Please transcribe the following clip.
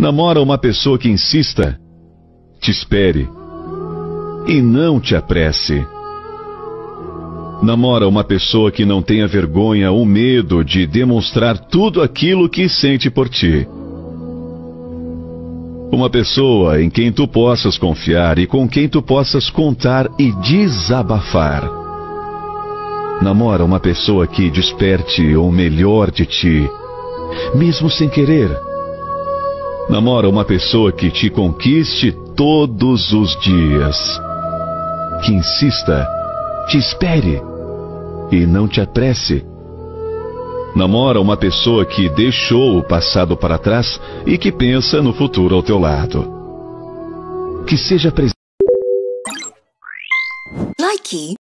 Namora uma pessoa que insista, te espere e não te apresse. Namora uma pessoa que não tenha vergonha ou medo de demonstrar tudo aquilo que sente por ti. Uma pessoa em quem tu possas confiar e com quem tu possas contar e desabafar. Namora uma pessoa que desperte o melhor de ti, mesmo sem querer. Namora uma pessoa que te conquiste todos os dias. Que insista, te espere e não te apresse. Namora uma pessoa que deixou o passado para trás e que pensa no futuro ao teu lado. Que seja presente. Likey